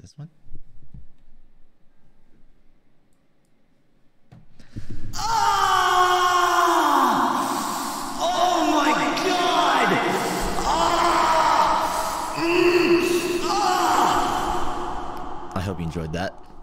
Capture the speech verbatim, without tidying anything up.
this one. Ah! Oh my God! Ah! Mm! Ah! I hope you enjoyed that.